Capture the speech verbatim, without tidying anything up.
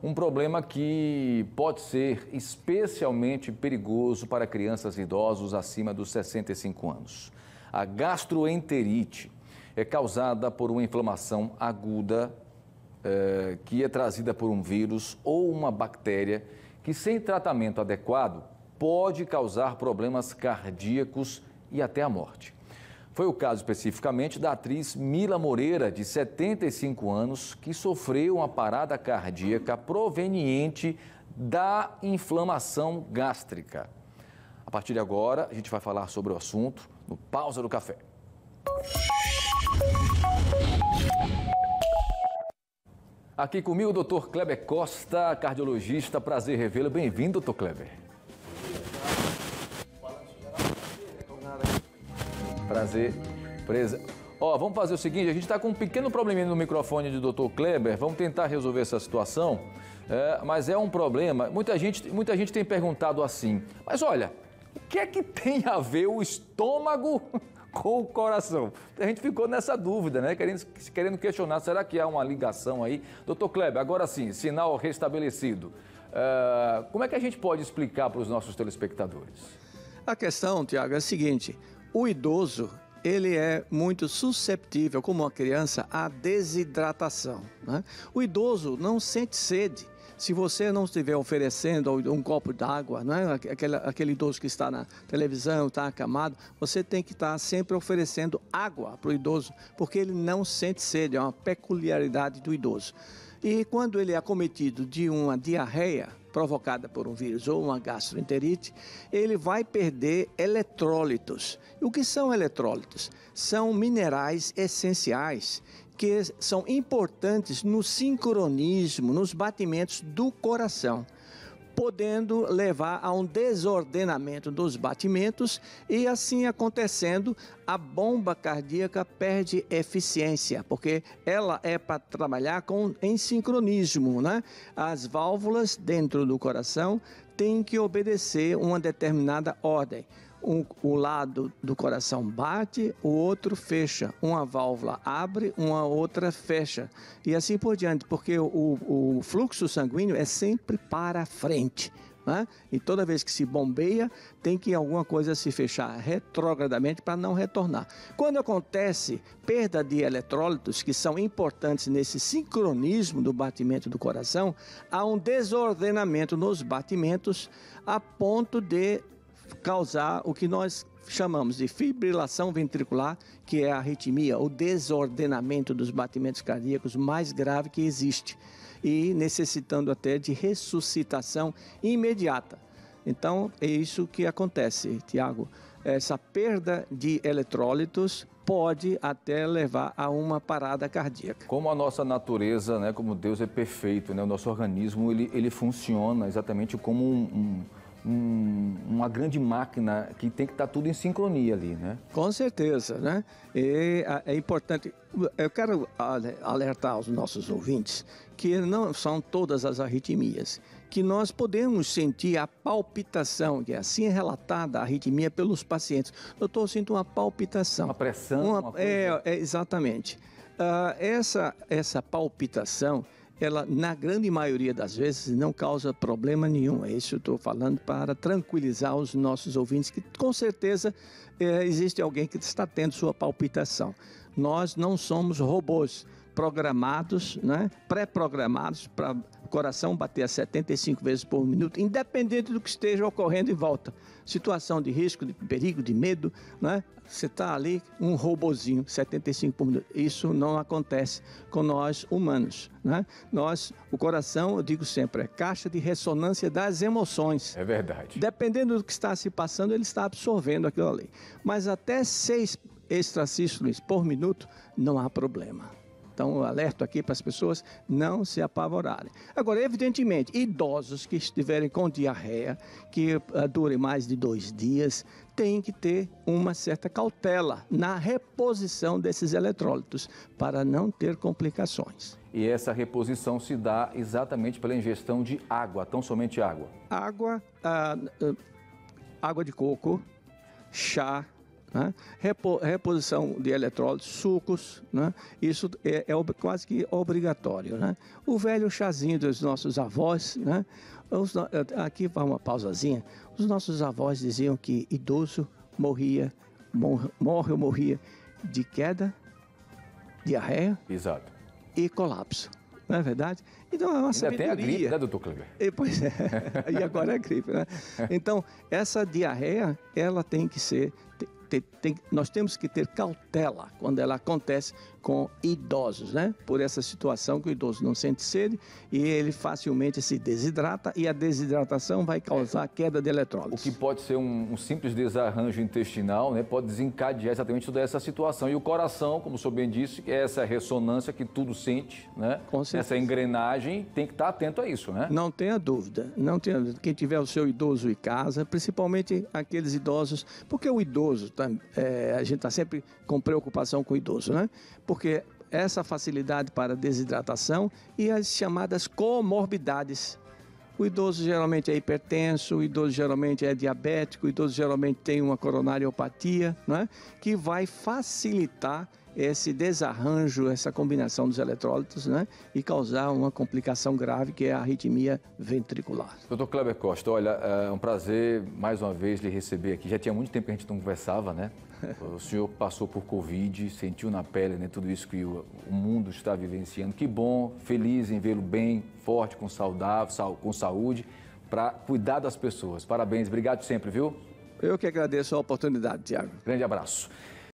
um problema que pode ser especialmente perigoso para crianças e idosos acima dos sessenta e cinco anos. A gastroenterite é causada por uma inflamação aguda eh, que é trazida por um vírus ou uma bactéria que, sem tratamento adequado, pode causar problemas cardíacos e até a morte. Foi o caso especificamente da atriz Mila Moreira, de setenta e cinco anos, que sofreu uma parada cardíaca proveniente da inflamação gástrica. A partir de agora, a gente vai falar sobre o assunto no Pausa do Café. Aqui comigo o doutor Kleber Costa, cardiologista. Prazer revê-lo. Bem-vindo, doutor Kleber. Prazer. Presa. Ó, vamos fazer o seguinte, a gente está com um pequeno probleminha no microfone do doutor Kleber, vamos tentar resolver essa situação, é, mas é um problema. Muita gente, muita gente tem perguntado assim, mas olha, o que é que tem a ver o estômago com o coração? A gente ficou nessa dúvida, né? Querendo, querendo questionar, será que há uma ligação aí? doutor Kleber, agora sim, sinal restabelecido. É, como é que a gente pode explicar para os nossos telespectadores? A questão, Tiago, é a seguinte, o idoso, ele é muito susceptível, como uma criança, à desidratação, né? O idoso não sente sede. Se você não estiver oferecendo um copo d'água, né? aquele, aquele idoso que está na televisão, está acamado, você tem que estar sempre oferecendo água para o idoso, porque ele não sente sede, é uma peculiaridade do idoso. E quando ele é acometido de uma diarreia provocada por um vírus ou uma gastroenterite, ele vai perder eletrólitos. E o que são eletrólitos? São minerais essenciais que são importantes no sincronismo, nos batimentos do coração, podendo levar a um desordenamento dos batimentos e, assim acontecendo, a bomba cardíaca perde eficiência, porque ela é para trabalhar com, em sincronismo, né? As válvulas dentro do coração têm que obedecer uma determinada ordem. Um, o lado do coração bate, o outro fecha. Uma válvula abre, uma outra fecha. E assim por diante, porque o, o fluxo sanguíneo é sempre para frente, né? E toda vez que se bombeia, tem que alguma coisa se fechar retrogradamente para não retornar. Quando acontece perda de eletrólitos, que são importantes nesse sincronismo do batimento do coração, há um desordenamento nos batimentos a ponto de causar o que nós chamamos de fibrilação ventricular, que é a arritmia, o desordenamento dos batimentos cardíacos mais grave que existe, e necessitando até de ressuscitação imediata. Então, é isso que acontece, Tiago. Essa perda de eletrólitos pode até levar a uma parada cardíaca. Como a nossa natureza, né, como Deus é perfeito, né, o nosso organismo ele, ele funciona exatamente como um... um... Um, uma grande máquina que tem que estar tudo em sincronia ali, né? Com certeza, né? E é importante, eu quero alertar os nossos ouvintes que não são todas as arritmias, que nós podemos sentir a palpitação, que é assim relatada a arritmia pelos pacientes. Doutor, eu sinto uma palpitação. Uma pressão? Uma, uma coisa... é, é, exatamente. Uh, essa, essa palpitação, ela, na grande maioria das vezes, não causa problema nenhum. É isso eu estou falando para tranquilizar os nossos ouvintes, que com certeza é, existe alguém que está tendo sua palpitação. Nós não somos robôs programados, né, pré-programados para o coração bater a setenta e cinco vezes por minuto, independente do que esteja ocorrendo em volta. Situação de risco, de perigo, de medo, né? Você está ali, um robozinho, setenta e cinco por minuto. Isso não acontece com nós humanos, né? Nós, o coração, eu digo sempre, é caixa de ressonância das emoções. É verdade. Dependendo do que está se passando, ele está absorvendo aquilo ali. Mas até seis extrasístoles por minuto, não há problema. Então, eu alerto aqui para as pessoas não se apavorarem. Agora, evidentemente, idosos que estiverem com diarreia, que uh, dure mais de dois dias, têm que ter uma certa cautela na reposição desses eletrólitos, para não ter complicações. E essa reposição se dá exatamente pela ingestão de água, tão somente água? Água, uh, uh, água de coco, chá, né? Repo, reposição de eletrólitos, sucos, né? Isso é, é ob, quase que obrigatório, né? O velho chazinho dos nossos avós, né? Os, aqui vai uma pausazinha. Os nossos avós diziam que idoso morria, mor, morre ou morria de queda, diarreia, exato, e colapso. Não é verdade? Então é uma sabedoria. Ainda tem a gripe, né, doutor Kleber? E, pois é, e agora é a gripe, né? Então, essa diarreia, ela tem que ser... Tem, tem, nós temos que ter cautela quando ela acontece com idosos, né? Por essa situação que o idoso não sente sede e ele facilmente se desidrata e a desidratação vai causar queda de eletrólitos. O que pode ser um, um simples desarranjo intestinal, né? Pode desencadear exatamente toda essa situação. E o coração, como o senhor bem disse, é essa ressonância que tudo sente, né? Com certeza. Essa engrenagem tem que estar atento a isso, né? Não tenha dúvida, não tenha dúvida. Quem tiver o seu idoso em casa, principalmente aqueles idosos, porque o idoso, tá, é, a gente está sempre com preocupação com o idoso, né? Porque essa facilidade para desidratação e as chamadas comorbidades. O idoso geralmente é hipertenso, o idoso geralmente é diabético, o idoso geralmente tem uma coronariopatia, né? Que vai facilitar esse desarranjo, essa combinação dos eletrólitos, né? E causar uma complicação grave que é a arritmia ventricular. doutor Kleber Costa, olha, é um prazer mais uma vez lhe receber aqui. Já tinha muito tempo que a gente não conversava, né? O senhor passou por Covid, sentiu na pele, né, tudo isso que o, o mundo está vivenciando. Que bom, feliz em vê-lo bem, forte, com, saudável, sal, com saúde, para cuidar das pessoas. Parabéns, obrigado sempre, viu? Eu que agradeço a oportunidade, Tiago. Grande abraço.